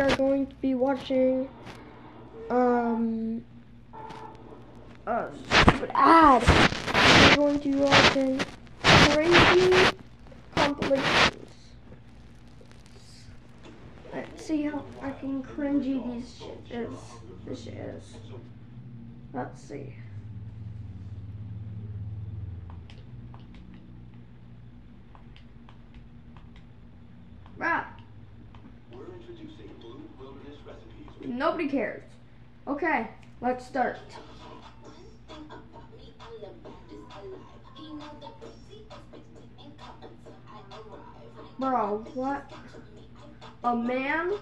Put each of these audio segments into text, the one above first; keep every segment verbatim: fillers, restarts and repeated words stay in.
are going to be watching um a stupid ad. We're going to be watching crazy compilations. Let's see how fucking cringy these shit is. This shit is. Let's see. Right. We're introducing Blue Wilderness recipes. Nobody cares. Okay, let's start. Bro, what? A man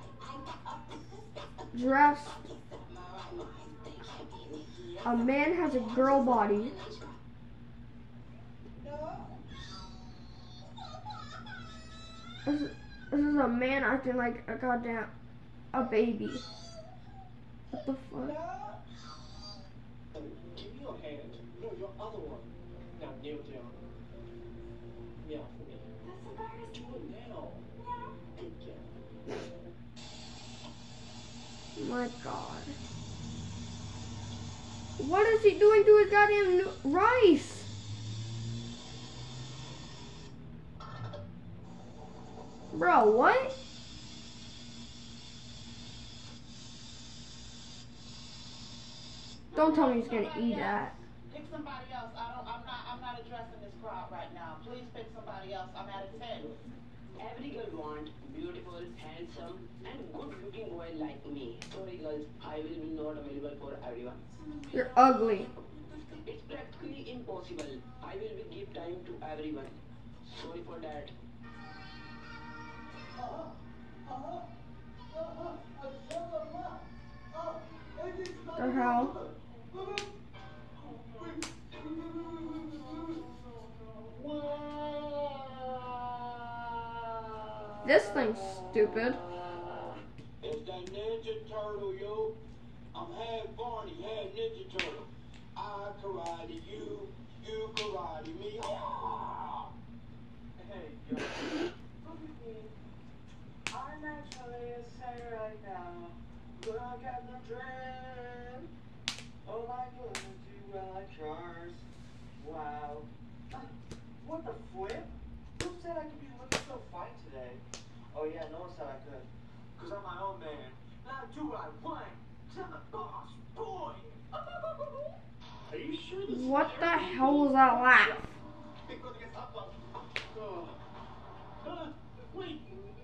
dressed. A man has a girl body. This is, this is a man acting like a goddamn a baby. What the fuck? Give me your hand. No, your other one. Now kneel down. Meow for me. That's embarrassing. Do it now. Good girl. My God. What is he doing to his goddamn no- rice? Bro, what? Don't tell me he's gonna eat that. Pick somebody else. I don't. I'm not. I'm not addressing this crowd right now. Please pick somebody else. I'm at a ten. Every girl wants beautiful, handsome, and good-looking boy like me. Sorry, girls, I will be not available for everyone. You're ugly. It's practically impossible. I will be give time to everyone. Sorry for that. The hell? This thing's stupid. It's that Ninja Turtle, yo. I'm half Barney, half Ninja Turtle. I karate you, you karate me. Hey, yo. I'm actually a say right now. Look at the dream. Oh my goodness, you are like Charles. Wow. Uh, what the flip? Who said I could be looking so fine today? Oh yeah, no one said I could. Cause I'm my own man. And I do what I want. Cause I'm the boss, boy. Are you sure this What is the hell was that laugh? Oh. Huh? Wait.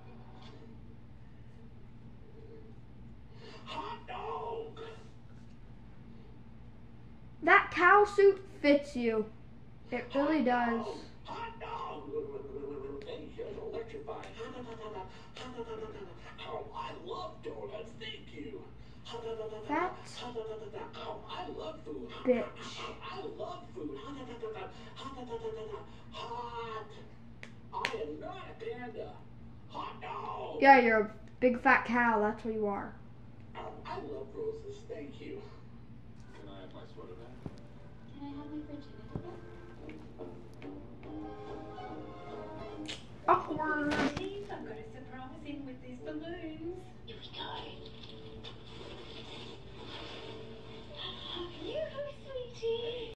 Hot dog. That cow suit fits you. It really does. Hot dog. Hey, here's electrifying. Oh, I love donuts. Thank you. That Oh, I love food. bitch. I love food. Hot. I am not a panda. Hot dog. Yeah, you're a big fat cow. That's what you are. Oh, I love roses. Thank you. Can I have my sweater back? Can I have my virginity?